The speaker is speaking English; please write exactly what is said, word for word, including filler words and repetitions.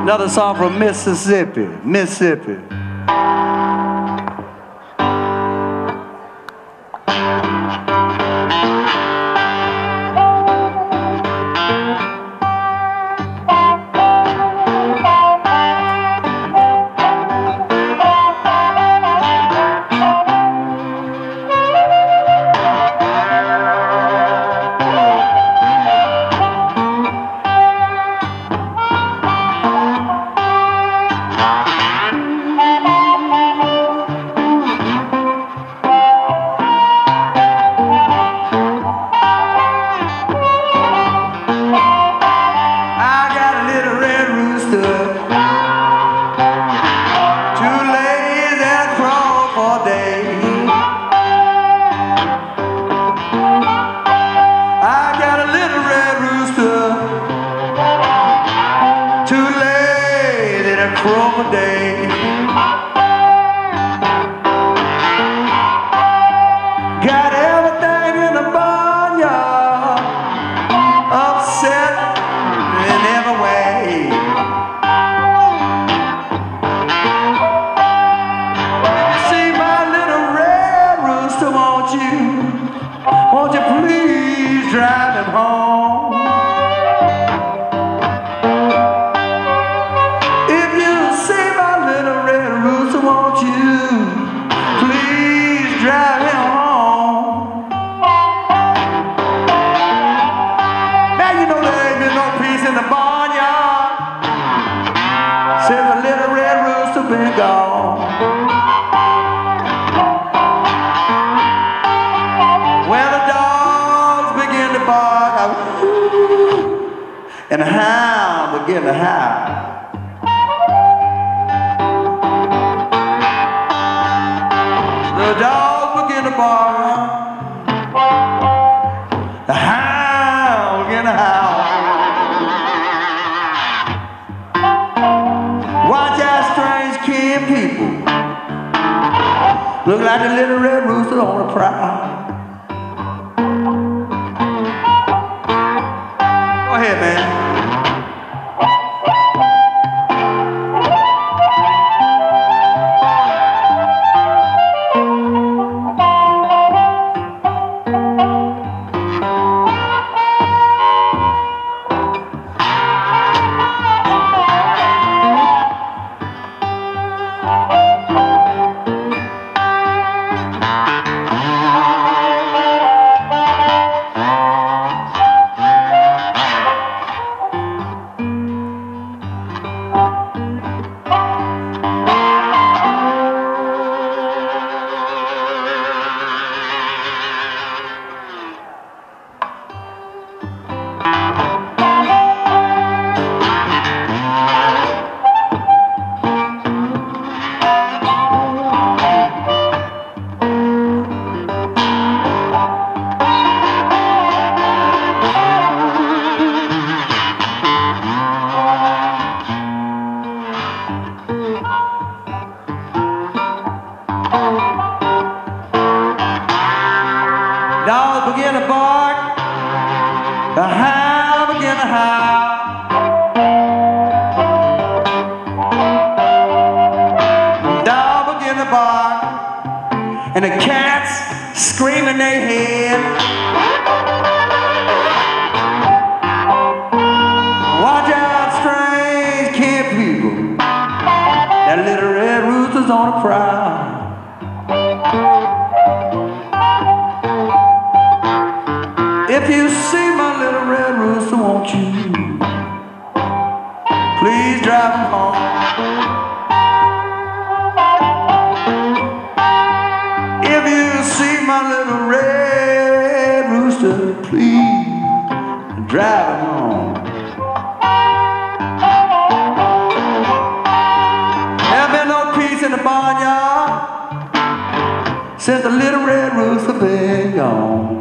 Another song from Mississippi, Mississippi. Day. Got everything in the barnyard upset in every way. See my little red rooster, won't you, won't you please drive him home? Drive him home. Now you know there ain't been no peace in the barnyard since the little red rooster been gone. When the dogs begin to bark, I, and the hound begin to howl. The dog begin to bark, the hound begin to howl. Watch out, strange kin people, look like the little red rooster on the prowl. Go ahead, man. Dogs begin to bark, the hound begin to howl. Dogs begin to bark, and the cats screaming their head. Watch out, strange kin people, that little red rooster's on the prowl. If you see my little red rooster, won't you please drive him home? If you see my little red rooster, please drive him home. There's been no peace in the barnyard since the little red rooster been gone.